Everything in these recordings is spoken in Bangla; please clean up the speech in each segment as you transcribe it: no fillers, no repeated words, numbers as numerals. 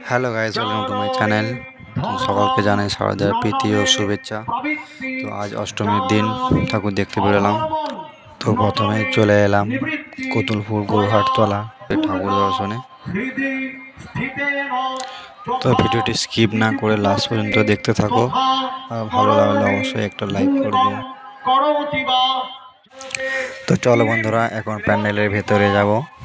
Hello guys, welcome to my channel. তো সকলকে জানাই শারদের প্রীতি ও শুভেচ্ছা। তো আজ অষ্টমীর দিন ঠাকুর দেখতে বেরোলাম। তো প্রথমে চলে এলাম কতুলপুর গৌহাটতলা ঠাকুর দর্শনে। তো ভিডিওটি স্কিপ না করে লাস্ট পর্যন্ত দেখতে থাকো, আর ভালো লাগলে অবশ্যই একটা লাইক করবে। তো চলো বন্ধুরা, এখন প্যান্ডেলের ভেতরে যাব।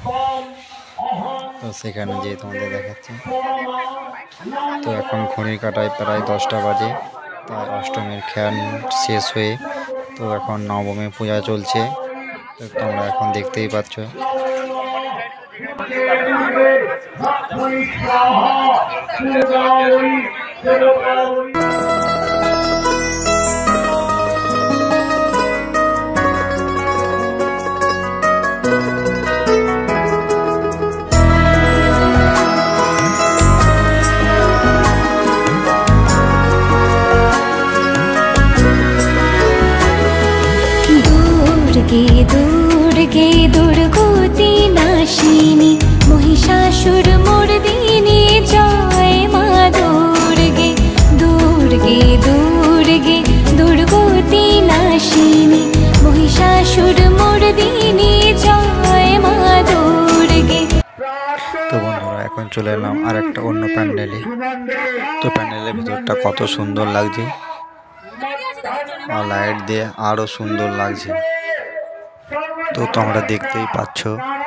তো সেখানে যেয়ে তোমাদের দেখাচ্ছি। তো এখন ঘড়ির কাঁটায় প্রায় 10টা বাজে, তাই অষ্টমীর খেয়াল শেষ হয়ে তো এখন নবমী পূজা চলছে। তো তোমরা এখন দেখতেই পাচ্ছ। দুর্গে দুর্গতি নাশিনী মহিষাসুর মর্দিনী জয় মা দুর্গে। দুর্গে দুর্গে দুর্গতি নাশিনী মহিষাসুর মর্দিনী জয় মা দুর্গে। তো বন্ধুরা, এখন চলে এলাম আর একটা অন্য প্যান্ডেলে। তো প্যান্ডেলের ভিতরটা কত সুন্দর লাগছে, আর লাইট দিয়ে আরো সুন্দর লাগছে। তো তোমরা দেখতেই পাচ্ছ।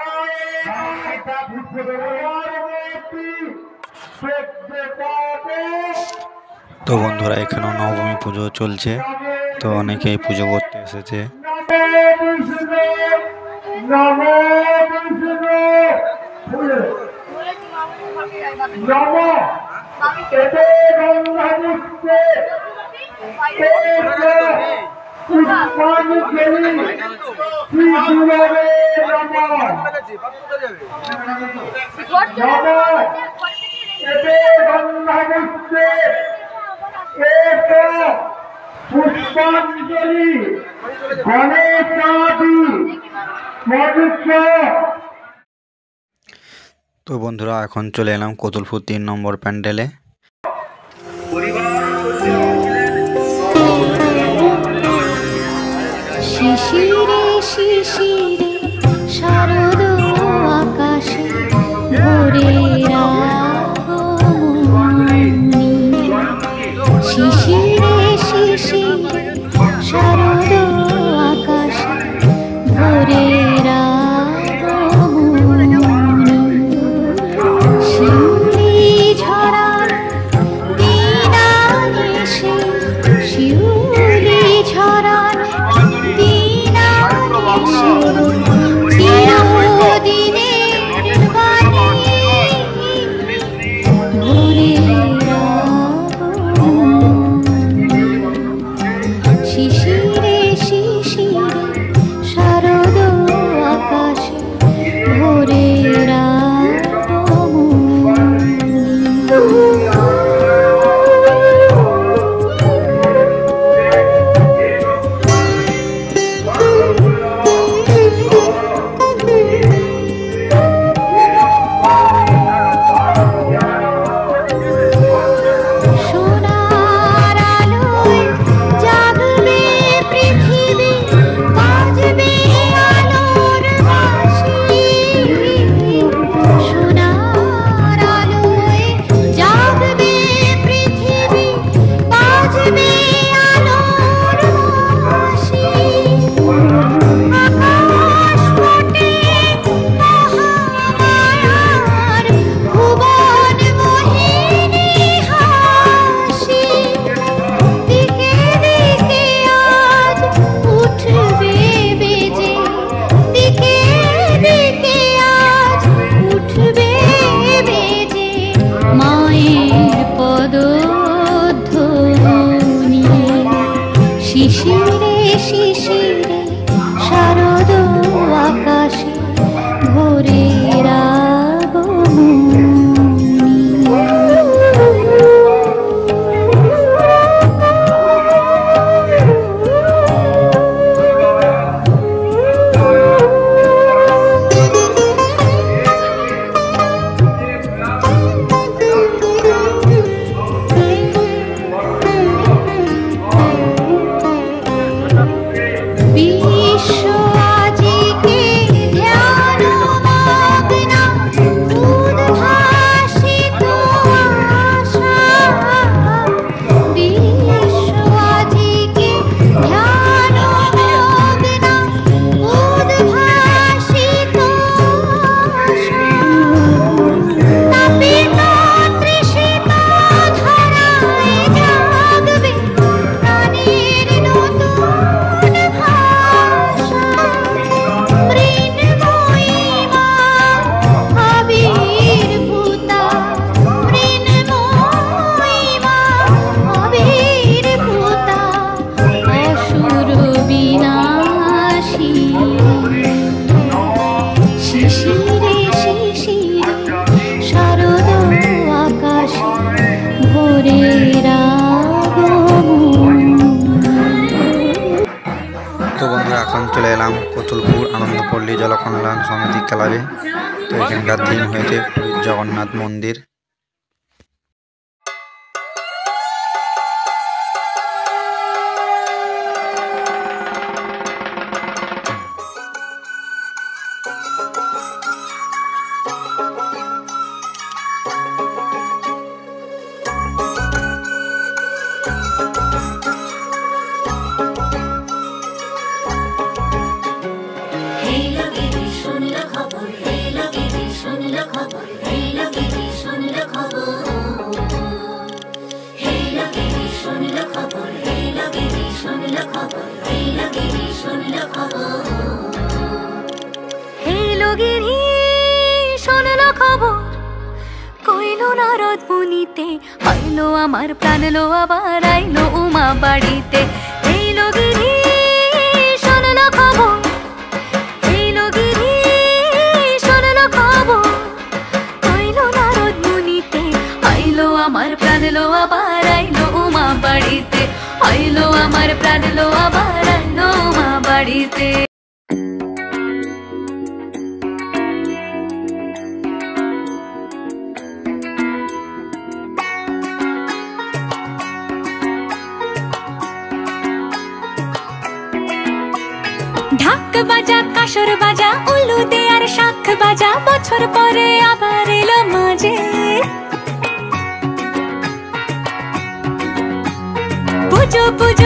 তো বন্ধুরা, এখানেও নবমী পুজো চলছে। তো অনেকেই পুজো করতে এসেছে। তো বন্ধুরা, এখন চলে এলাম কতুলপুর 3 নম্বর প্যান্ডেলে। শিশিরে শিশিরে শারদ আকাশে ভোরের আগমনী। শিশিরে শিশিরে শারদ আকাশে ভোরের আগমনী। শিউলি ঝরার দিন আনিসে, শিউলি ঝরার দিন আনিসে কল্যাণ সমিতি ক্লাবে। তো এখানকার থিম হয়েছে পুরীর জগন্নাথ মন্দির। নারদ মুনিতে আইলো আমার প্রাণ লো আবার আইলো উমা বাড়িতে। এইলো গিরি শোনলো খবর, এইলো গিরি শোনলো খবর, আইলো নারদ মুনিতে আইলো আমার প্রাণ লো আবার আইলো উমা বাড়িতে, আইলো আমার প্রাণ লো আবার আইলো উমা বাড়িতে। ঢাক বাজা কাসর বাজা উলু দে আর শাখ বাজা, বছর পরে আবার এলো মাঝে। পুজো পুজো